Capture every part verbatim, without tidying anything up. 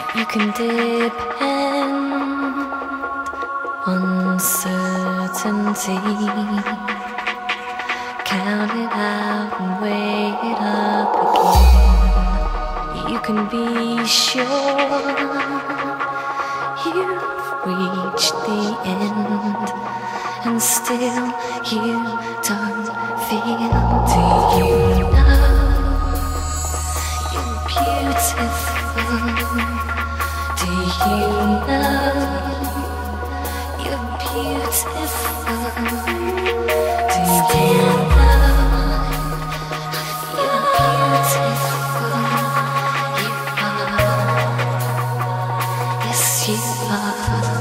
You can depend on certainty. Count it out and weigh it up again. You can be sure you've reached the end, and still you don't feel. Do you know you're beautiful? Do you know you're beautiful? Do you know you're beautiful? You are, yes you are.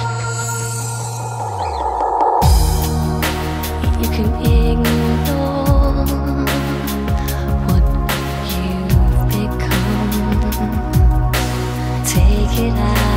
You can ignore what you've become. Take it out.